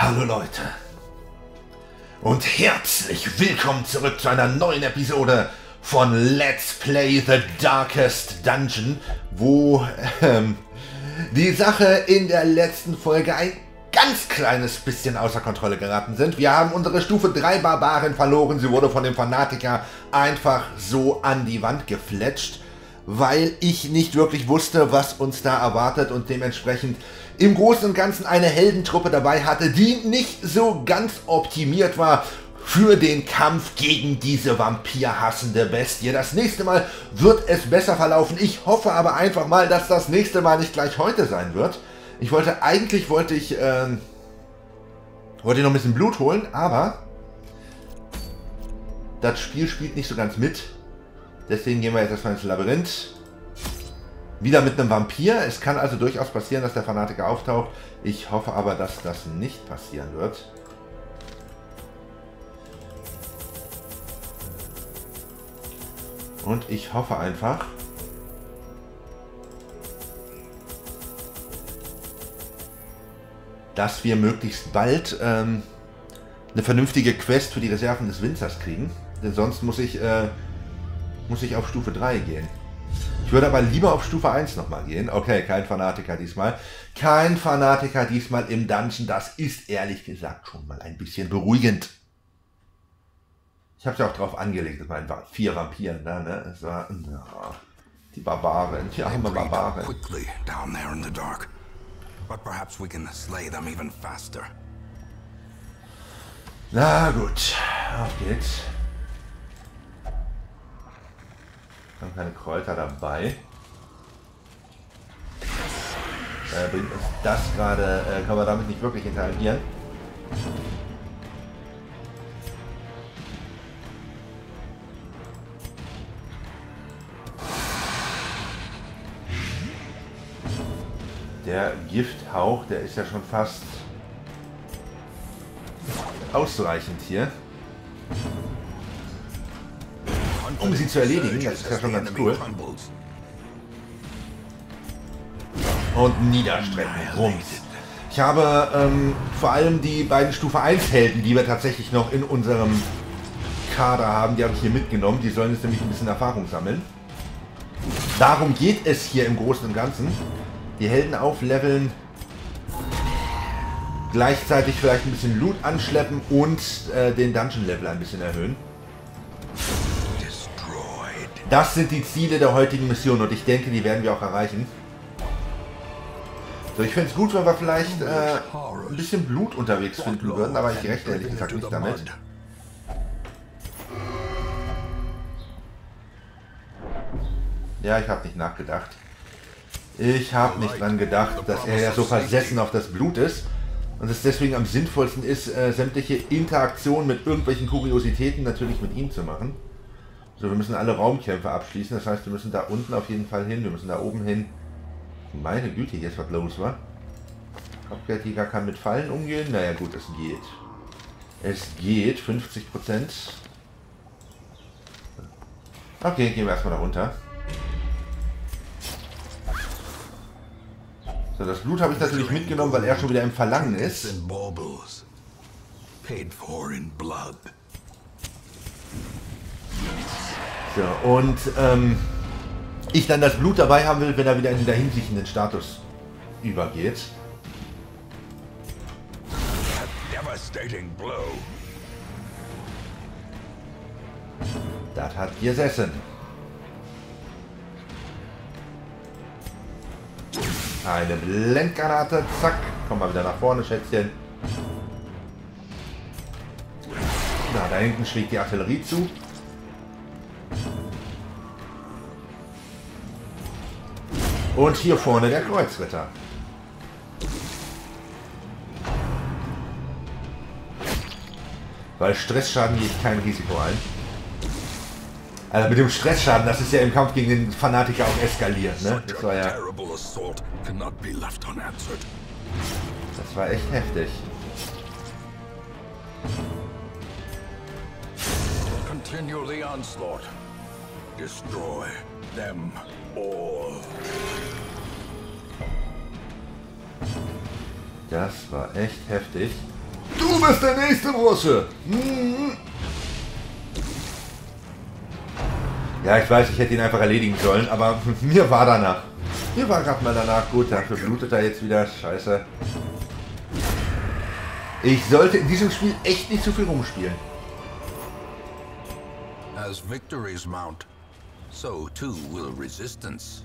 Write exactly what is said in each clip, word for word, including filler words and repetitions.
Hallo Leute und herzlich willkommen zurück zu einer neuen Episode von Let's Play The Darkest Dungeon, wo ähm, die Sache in der letzten Folge ein ganz kleines bisschen außer Kontrolle geraten sind. Wir haben unsere Stufe drei Barbaren verloren, sie wurde von dem Fanatiker einfach so an die Wand gefletscht, weil ich nicht wirklich wusste, was uns da erwartet und dementsprechend im Großen und Ganzen eine Heldentruppe dabei hatte, die nicht so ganz optimiert war für den Kampf gegen diese vampirhassende Bestie. Das nächste Mal wird es besser verlaufen. Ich hoffe aber einfach mal, dass das nächste Mal nicht gleich heute sein wird. Ich wollte, eigentlich wollte ich, ähm, wollte ich noch ein bisschen Blut holen, aber das Spiel spielt nicht so ganz mit. Deswegen gehen wir jetzt erstmal ins Labyrinth. Wieder mit einem Vampir. Es kann also durchaus passieren, dass der Fanatiker auftaucht. Ich hoffe aber, dass das nicht passieren wird. Und ich hoffe einfach, dass wir möglichst bald ähm, eine vernünftige Quest für die Reserven des Winzers kriegen. Denn sonst muss ich, äh, muss ich auf Stufe drei gehen. Ich würde aber lieber auf Stufe eins nochmal gehen. Okay, kein Fanatiker diesmal. Kein Fanatiker diesmal im Dungeon. Das ist ehrlich gesagt schon mal ein bisschen beruhigend. Ich habe es ja auch drauf angelegt, dass man vier Vampiren da, ne? Es war, ja, die Barbaren, die arme Barbaren. Na gut, auf geht's. Wir haben keine Kräuter dabei. Äh, bringt uns das gerade, äh, kann man damit nicht wirklich interagieren. Der Gifthauch, der ist ja schon fast ausreichend hier, um sie zu erledigen. Das ist ja schon ganz cool. Und niederstrecken. Rums. Ich habe ähm, vor allem die beiden Stufe eins Helden, die wir tatsächlich noch in unserem Kader haben, die habe ich hier mitgenommen. Die sollen jetzt nämlich ein bisschen Erfahrung sammeln. Darum geht es hier im Großen und Ganzen. Die Helden aufleveln, gleichzeitig vielleicht ein bisschen Loot anschleppen und äh, den Dungeon-Level ein bisschen erhöhen. Das sind die Ziele der heutigen Mission und ich denke, die werden wir auch erreichen. So, ich finde es gut, wenn wir vielleicht äh, ein bisschen Blut unterwegs finden würden, aber ich rechne ehrlich gesagt nicht damit. Ja, ich habe nicht nachgedacht. Ich habe nicht dran gedacht, dass er ja so versessen auf das Blut ist und es deswegen am sinnvollsten ist, äh, sämtliche Interaktionen mit irgendwelchen Kuriositäten natürlich mit ihm zu machen. So, wir müssen alle Raumkämpfe abschließen, das heißt, wir müssen da unten auf jeden Fall hin, wir müssen da oben hin. Meine Güte, hier ist was los, wa? Kopfgeldjäger kann mit Fallen umgehen, naja gut, es geht. Es geht, fünfzig Prozent. Okay, gehen wir erstmal da runter. So, das Blut habe ich natürlich mitgenommen, weil er schon wieder im Verlangen ist. So, und ähm, ich dann das Blut dabei haben will, wenn er wieder in den dahinsiechenden Status übergeht. Das hat gesessen. Eine Blendgranate, zack. Komm mal wieder nach vorne, Schätzchen. Na, da hinten schlägt die Artillerie zu. Und hier vorne der Kreuzritter. Weil Stressschaden gehe ich kein Risiko ein. Also mit dem Stressschaden, das ist ja im Kampf gegen den Fanatiker auch eskaliert, ne? Das war ja... Das war echt heftig. Continue the onslaught. Destroy them all. Das war echt heftig. Du bist der nächste Russe. Hm. Ja, ich weiß, ich hätte ihn einfach erledigen sollen, aber mir war danach. Mir war gerade mal danach. Gut, dafür blutet er jetzt wieder. Scheiße. Ich sollte in diesem Spiel echt nicht zu viel rumspielen. As victories mount, so too will resistance.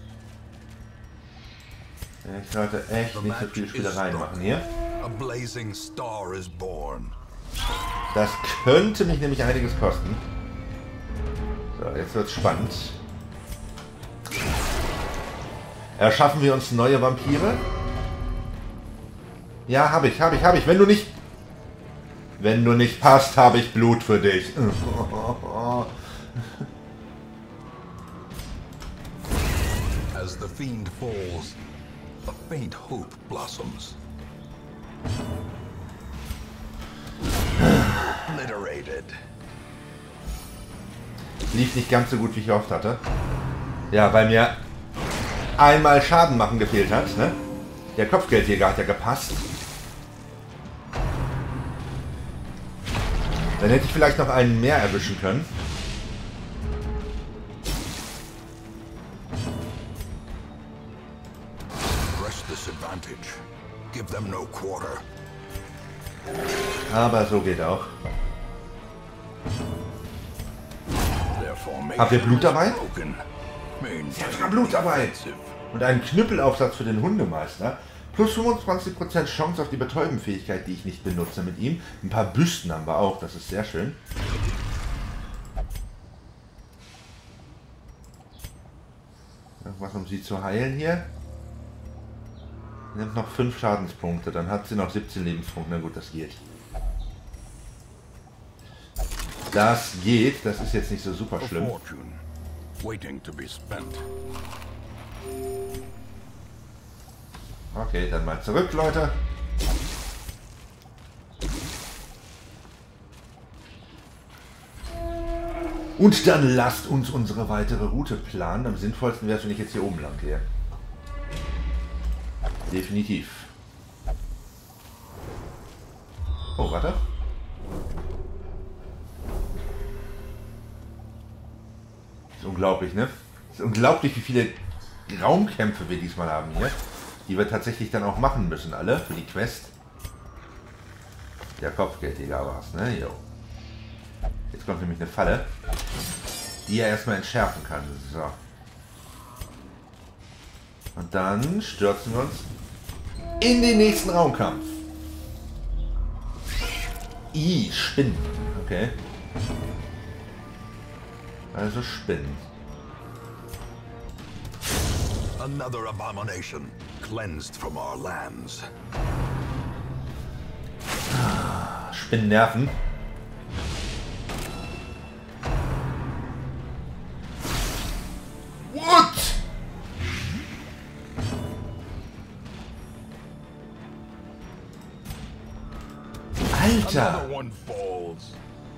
Ich sollte echt nicht so viel Spielereien machen hier. A blazing star is born. Das könnte mich nämlich einiges kosten. So, jetzt wird's spannend. Erschaffen wir uns neue Vampire? Ja, habe ich, habe ich, habe ich. Wenn du nicht... Wenn du nicht passt, habe ich Blut für dich. As the fiend falls, a faint hope blossoms. Obliterated. Lief nicht ganz so gut, wie ich gehofft hatte. Ja, weil mir einmal Schaden machen gefehlt hat. Ne? Der Kopfgeldjäger hat ja gepasst. Dann hätte ich vielleicht noch einen mehr erwischen können. Press this advantage. Give them no quarter. Aber so geht auch. Their formation Habt ihr Blut dabei? is broken. Ich habe sogar Blut dabei. Und einen Knüppelaufsatz für den Hundemeister. Plus fünfundzwanzig Prozent Chance auf die Betäubenfähigkeit, die ich nicht benutze mit ihm. Ein paar Büsten haben wir auch, das ist sehr schön. Irgendwas, um sie zu heilen hier. Nimmt noch fünf Schadenspunkte, dann hat sie noch siebzehn Lebenspunkte. Na gut, das geht. Das geht, das ist jetzt nicht so super schlimm. Waiting to be spent. Okay, dann mal zurück, Leute. Und dann lasst uns unsere weitere Route planen. Am sinnvollsten wäre es, wenn ich jetzt hier oben lang gehe. Definitiv. Oh, warte. Ist unglaublich, ne? Ist unglaublich, wie viele Raumkämpfe wir diesmal haben hier. Die wir tatsächlich dann auch machen müssen, alle, für die Quest. Der Kopfgeldjäger war es, ne? Jo. Jetzt kommt nämlich eine Falle, die er erstmal entschärfen kann. So. Und dann stürzen wir uns in den nächsten Raumkampf. I, Spinnen. Okay. Also Spinnen. Another abomination, cleansed from our lands. Spinnen nerven. What? Alter! Another one falls.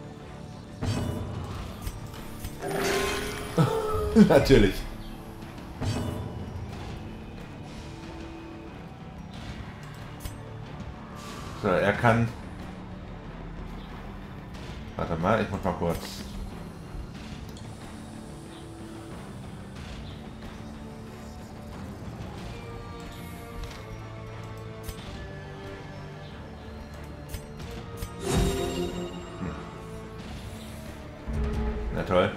Natürlich. So, er kann... Warte mal, ich muss mal kurz... Hm. Na toll.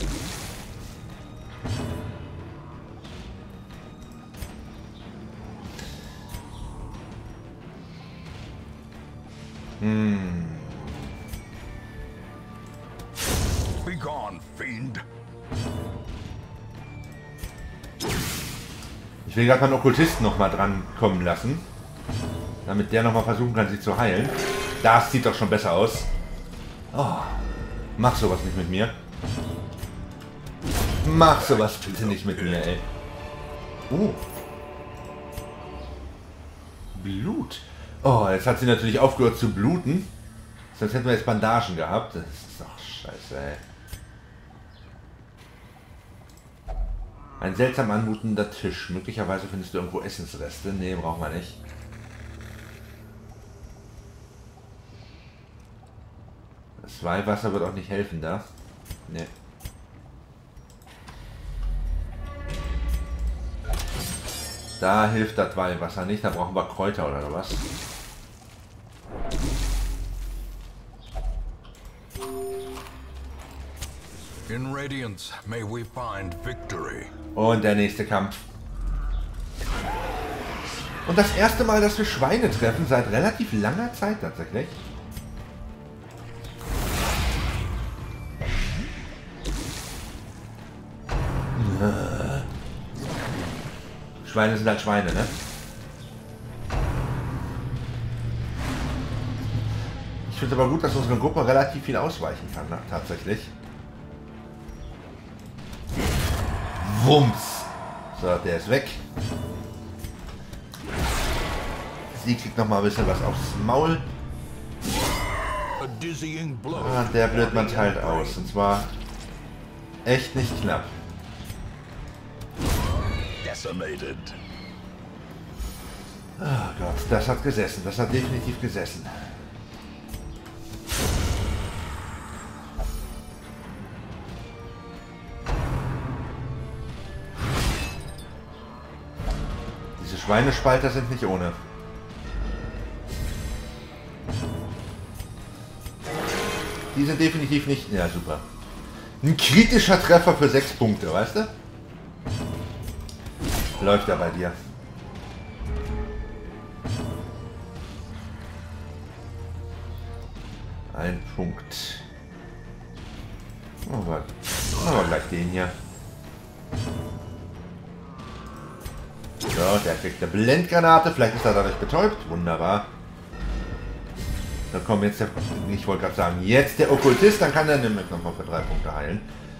Hm. Be gone, fiend. Ich will gerade mal einen Okkultisten noch mal dran kommen lassen, damit der noch mal versuchen kann, sie zu heilen. Das sieht doch schon besser aus. Oh, mach sowas nicht mit mir. Mach sowas bitte nicht mit mir, ey. Oh. Blut. Oh, jetzt hat sie natürlich aufgehört zu bluten. Sonst hätten wir jetzt Bandagen gehabt. Das ist doch scheiße, ey. Ein seltsam anmutender Tisch. Möglicherweise findest du irgendwo Essensreste. Nee, brauchen wir nicht. Das Weihwasser wird auch nicht helfen da. Ne. Da hilft das Weihwasser nicht, da brauchen wir Kräuter oder was. In Radiance may we find victory. Und der nächste Kampf. Und das erste Mal, dass wir Schweine treffen, seit relativ langer Zeit tatsächlich. Schweine sind halt Schweine, ne? Ich finde aber gut, dass unsere Gruppe relativ viel ausweichen kann, ne? Tatsächlich. Wumms! So, der ist weg. Sie kriegt noch mal ein bisschen was aufs Maul. Ah, der Blödmann teilt aus. Und zwar echt nicht knapp. Oh Gott, das hat gesessen. Das hat definitiv gesessen. Diese Schweinespalter sind nicht ohne. Die sind definitiv nicht... Ja, super. Ein kritischer Treffer für sechs Punkte, weißt du? Läuft ja bei dir. Ein Punkt. Oh, warte. Oh, gleich den hier. So, der kriegt eine Blendgranate. Vielleicht ist er dadurch betäubt. Wunderbar. Da kommt jetzt der... Ich wollte gerade sagen, jetzt der Okkultist. Dann kann er nämlich nochmal für drei Punkte heilen.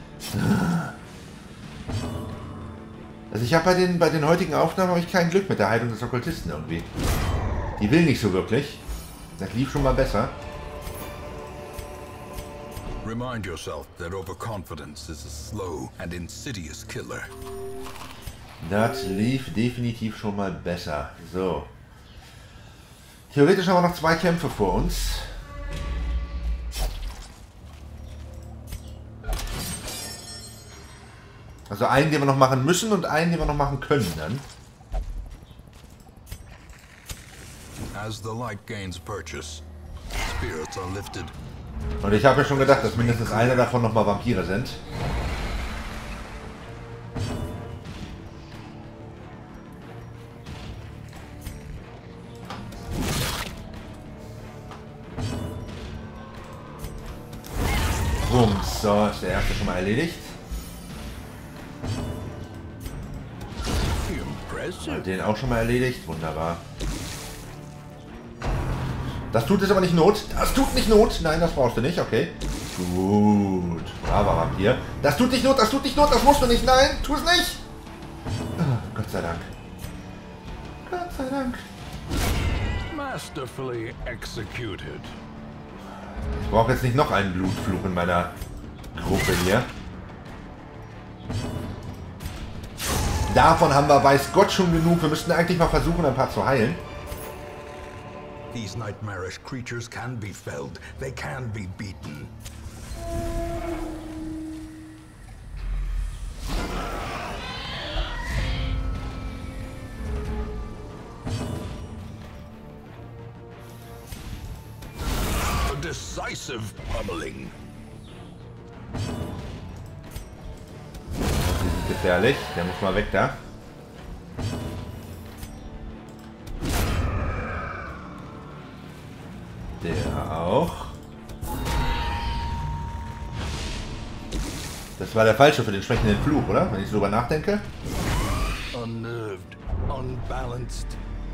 Also ich habe bei den, bei den heutigen Aufnahmen habe ich kein Glück mit der Heilung des Okkultisten irgendwie. Die will nicht so wirklich. Das lief schon mal besser. Remind yourself that overconfidence is a slow and insidious killer. Das lief definitiv schon mal besser. So. Theoretisch haben wir noch zwei Kämpfe vor uns. Also einen, den wir noch machen müssen und einen, den wir noch machen können dann. As the light gains purchase, spirits are lifted. Und ich habe ja schon gedacht, dass mindestens einer davon nochmal Vampire sind. Bums, so, ist der erste schon mal erledigt. Und den auch schon mal erledigt, wunderbar. Das tut es aber nicht Not. Das tut nicht Not. Nein, das brauchst du nicht. Okay. Gut. Bravo, Vampir. Das tut nicht Not. Das tut nicht Not. Das musst du nicht. Nein, tu es nicht. Oh, Gott sei Dank. Gott sei Dank. Masterfully executed. Ich brauche jetzt nicht noch einen Blutfluch in meiner Gruppe hier. Davon haben wir, weiß Gott, schon genug. Wir müssten eigentlich mal versuchen, ein paar zu heilen. These nightmarish creatures can be felled. They can be beaten. A decisive pummeling. Die sind gefährlich. Der muss mal weg da. Der auch. Das war der falsche für den sprechenden Fluch, oder? Wenn ich so drüber nachdenke. Unnerved, unbalanced.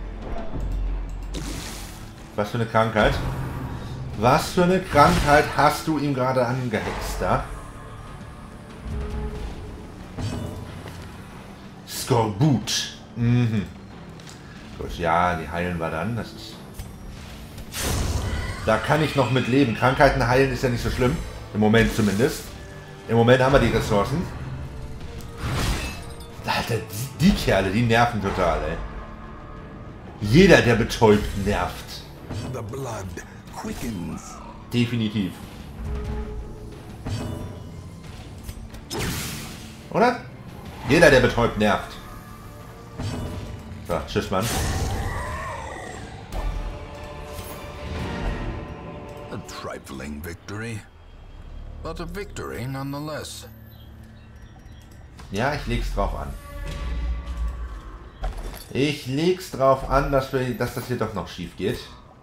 Was für eine Krankheit. Was für eine Krankheit hast du ihm gerade angehext da? Skorbut. Mhm. Gut, ja, die heilen wir dann. Das ist... Da kann ich noch mit leben. Krankheiten heilen ist ja nicht so schlimm. Im Moment zumindest. Im Moment haben wir die Ressourcen. Alter, die, die Kerle, die nerven total, ey. Jeder, der betäubt, nervt. The blood quickens. Definitiv. Oder? Jeder, der betäubt, nervt. So, tschüss, Mann. A trifling victory, but a victory nonetheless. Ja, ich leg's drauf an. Ich leg's drauf an, dass, wir, dass das hier doch noch schief geht.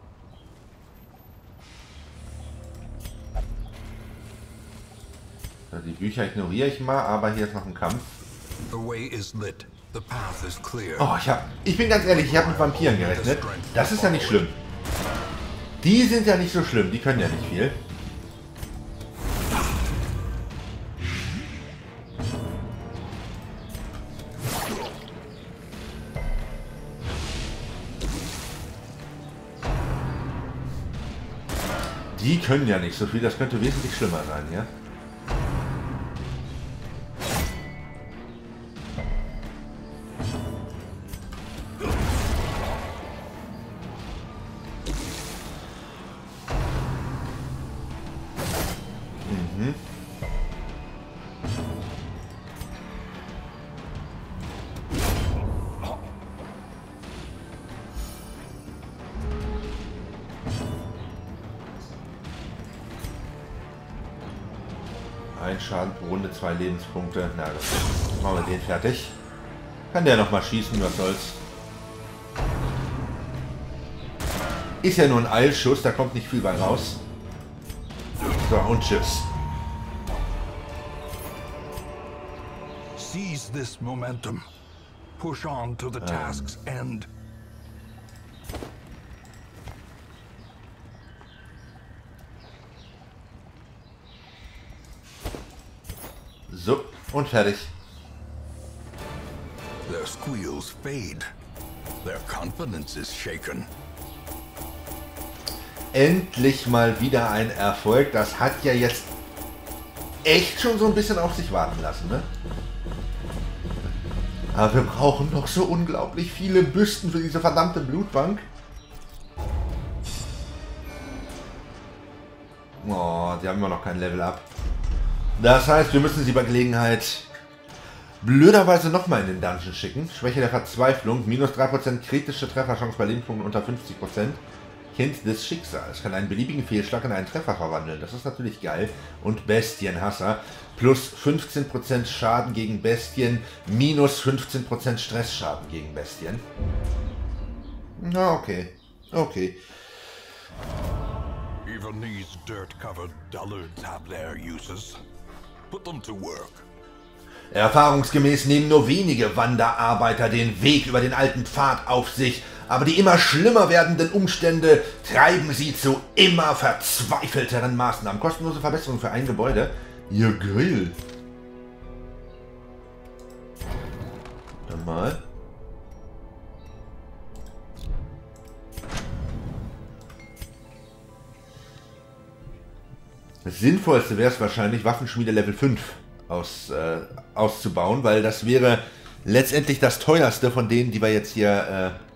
So, die Bücher ignoriere ich mal, aber hier ist noch ein Kampf. The way is lit. The path is clear. Oh, ich, hab, ich bin ganz ehrlich, ich habe mit Vampiren gerechnet. Das ist ja nicht schlimm. Die sind ja nicht so schlimm, die können ja nicht viel. Die können ja nicht so viel, das könnte wesentlich schlimmer sein, ja? Mhm. Ein Schaden pro Runde, zwei Lebenspunkte. Na, das machen wir den fertig. Kann der noch mal schießen, was soll's. Ist ja nur ein Eilschuss, da kommt nicht viel bei raus. So, und tschüss. Seize this momentum. Push on to the task's end. So, und fertig. Their squeals fade. Their confidence is shaken. Endlich mal wieder ein Erfolg. Das hat ja jetzt echt schon so ein bisschen auf sich warten lassen, ne? Aber wir brauchen noch so unglaublich viele Büsten für diese verdammte Blutbank. Oh, die haben immer noch kein Level Up. Das heißt, wir müssen sie bei Gelegenheit blöderweise nochmal in den Dungeon schicken. Schwäche der Verzweiflung, minus drei Prozent kritische Trefferchance bei Lebenspunkten unter fünfzig Prozent. Kind des Schicksals, kann einen beliebigen Fehlschlag in einen Treffer verwandeln. Das ist natürlich geil. Und Bestienhasser, plus fünfzehn Prozent Schaden gegen Bestien, minus fünfzehn Prozent Stressschaden gegen Bestien. Na, okay. Okay. Even these dirt-covered dullards have their uses. Put them to work. Erfahrungsgemäß nehmen nur wenige Wanderarbeiter den Weg über den alten Pfad auf sich, aber die immer schlimmer werdenden Umstände treiben sie zu immer verzweifelteren Maßnahmen. Kostenlose Verbesserung für ein Gebäude. Ja, geil. Dann mal. Das Sinnvollste wäre es wahrscheinlich, Waffenschmiede Level fünf aus, äh, auszubauen, weil das wäre letztendlich das teuerste von denen, die wir jetzt hier äh,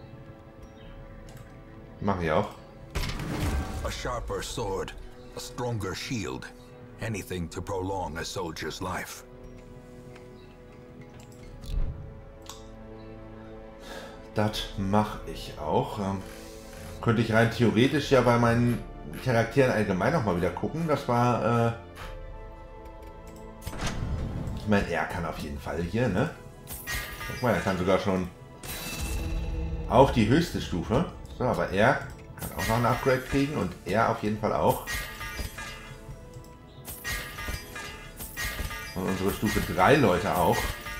machen ja auch. A sharper sword, a stronger shield, anything to prolong a soldier's life. Das mache ich auch. Ähm, könnte ich rein theoretisch ja bei meinen Charakteren allgemein noch mal wieder gucken. Das war, äh ich meine, er kann auf jeden Fall hier, ne? Guck mal, er kann sogar schon auf die höchste Stufe. So, aber er kann auch noch ein Upgrade kriegen und er auf jeden Fall auch. Und unsere Stufe drei Leute auch.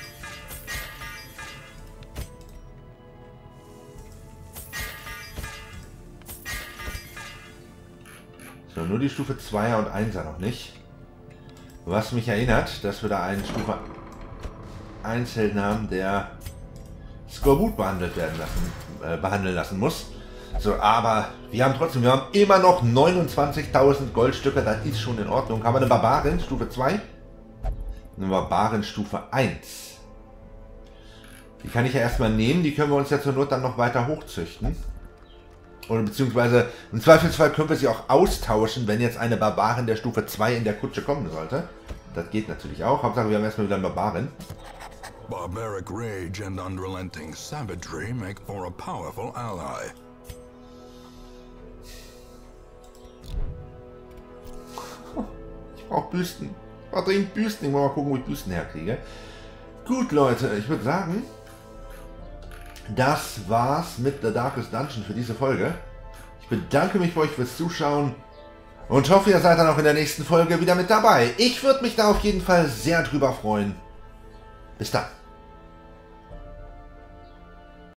So, nur die Stufe zweier und einser noch nicht. Was mich erinnert, dass wir da einen Stufe eins Helden haben, der Skorbut behandelt werden lassen, äh, behandeln lassen muss. So, aber wir haben trotzdem, wir haben immer noch neunundzwanzigtausend Goldstücke, das ist schon in Ordnung. Haben wir eine Barbarin, Stufe zwei? Eine Barbarin, Stufe eins. Die kann ich ja erstmal nehmen, die können wir uns ja zur Not dann noch weiter hochzüchten. Oder beziehungsweise im Zweifelsfall können wir sie auch austauschen, wenn jetzt eine Barbarin der Stufe zwei in der Kutsche kommen sollte. Das geht natürlich auch. Hauptsache wir haben erstmal wieder eine Barbarin. Barbaric rage and unrelenting savagery make for a powerful ally. Ich brauche Büsten. Ich brauche dringend Büsten. Ich muss mal gucken, wo ich Büsten herkriege. Gut, Leute, ich würde sagen, das war's mit The Darkest Dungeon für diese Folge. Ich bedanke mich bei euch fürs Zuschauen und hoffe, ihr seid dann auch in der nächsten Folge wieder mit dabei. Ich würde mich da auf jeden Fall sehr drüber freuen. Bis dann.